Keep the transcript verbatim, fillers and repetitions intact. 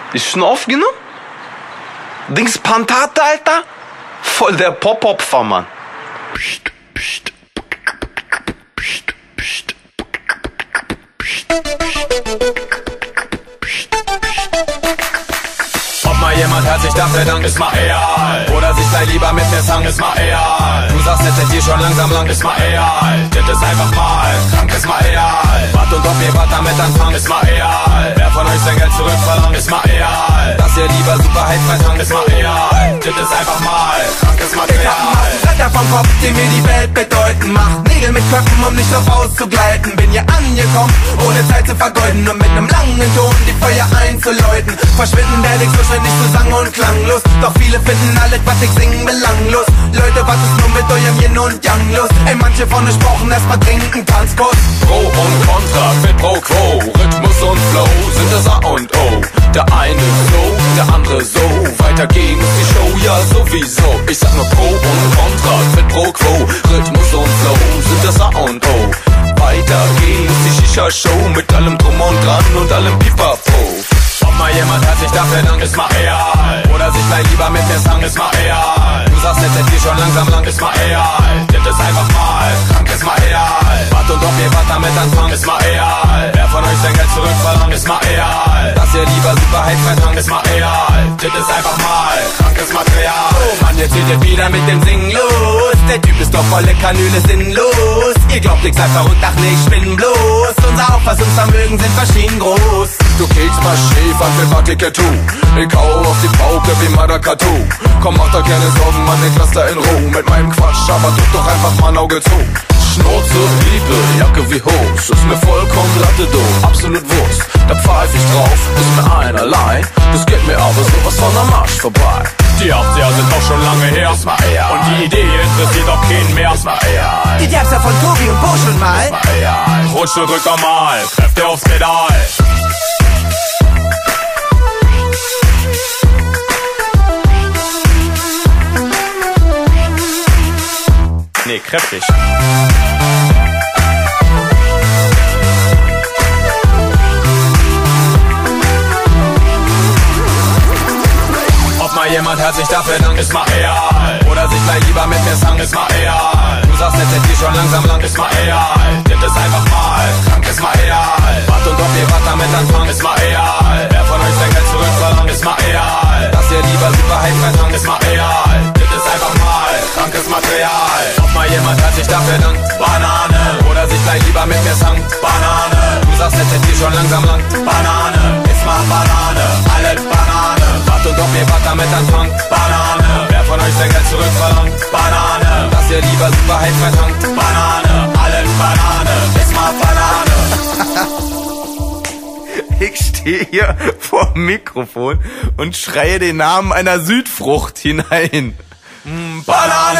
Ist schon aufgenommen? Dings Pantate, Alter? Voll der Pop-Opfer, Mann. Psst, psst. Psst, psst. Ob mal jemand herzlich dafür dankt, ist mal egal. Oder sich gleich lieber mit mir sang, ist mal egal. Du sagst jetzt dir schon langsam lang, ist mal egal. Das ist einfach mal krank, ist mal egal. Wart und ob ihr was damit anfangen, ist mal egal. Wer von euch sein Geld zurückverlangt, ist mal egal. Dass ihr lieber super heiß vertankt, ist mal egal. Das ist einfach mal krankes Material. Ich hab einen Massenretter vom Kopf, den mir die Welt bedeuten macht. Nägel mit Köpfen, um nicht drauf auszugleiten. Bin hier angekommen, ohne Zeit zu vergeuden. Nur mit nem langen Ton die Feuer einzuläuten. Verschwinden werde ich so schnell nicht so sang- und klanglos. Doch viele finden alles, was ich singen, belanglos. Leute, was ist nun mit eurem Yin und Yang los? Ey, manche von euch brauchen erstmal trinken, Tanzkurs. Pro und Contra, Quid pro Quo, Rhythmus und Flow sind das A und O. Der eine so, der andere so. Weiter geht's die Show, ja sowieso. Ich sag nur Pro und Contra, Quid pro Quo, Rhythmus und Flow sind das A und O. Weiter geht's die Shisha-Show mit allem Drum und Dran und allem Pipapo. Ob mal jemand herzlich dafür dankt, ist mal egal. Oder sich gleich lieber mit mir sang, ist mal egal. Du sagst jetzt jetzt hier schon langsam lang, ist mal egal. Das ist einfach mal krank, ist mal egal. Wart und ob ihr was damit anfangen, ist mal egal. Wer von euch sein Geld zurückverlangt, ist mal egal. Dass ihr lieber super heiß vertankt, ist mal egal. Das ist einfach mal krankes Material. Oh Mann, jetzt geht ihr wieder mit dem Singen los. Der Typ ist doch volle Kanüle sinnlos. Ihr glaubt, ich sei verrückt, ach nee, ich spinn bloß. Unser Auffassungsvermögen sind verschieden groß. Du kriegst mal Schäfer für Partikatu. Ich hau auf die Pauke wie Maracatu. Komm, mach da keine Sorgen, Mann, ich lass da in Ruhe. Mit meinem Quatsch, aber drück doch einfach mal ein Auge zu. Schnauze, Liebe, Jacke wie Hose. Ist mir vollkommen Latte, du, absolut Wurst. Da pfeif ich drauf, ist mir einerlei. Das geht mir aber sowas von am Arsch vorbei. Die achtziger sind auch schon lange her. Ist mal egal. Und die Idee interessiert auch keinen mehr. Ist mal egal. Die gab's ja von Tobi und Bo schon mal. Ist mal egal. Rutsch und drück doch mal, Kräfte aufs Pedal. Nee, kräftig. Ob mal jemand herzlich dafür dankt, ist mal egal. Oder sich gleich lieber mit mir sang, ist mal egal. Du sagst jetzt jetzt hier schon langsam lang, ist mal egal. Das ist einfach mal krank, ist mal egal. Wart und ob ihr was damit anfangen, ist mal egal. Wer von euch sein Geld zurückverlangt, ist mal egal. Dass ihr lieber super heiß vertankt, ist mal egal. Das ist einfach mal krankes Material. Ob mal jemand herzlich dafür dankt, Banane. Oder sich gleich lieber mit mir sang, Banane. Du sagst jetzt jetzt hier schon langsam lang, Banane. Ist mal Banane, alles Banane. Wart und ob ihr was damit anfangt, Banane. Wer von euch sein Geld zurückverlangt, Banane. Dass ihr lieber super heiß vertankt, Banane. Alles Banane, ist mal Banane. Ich stehe hier vor dem Mikrofon und schreie den Namen einer Südfrucht hinein. Banane.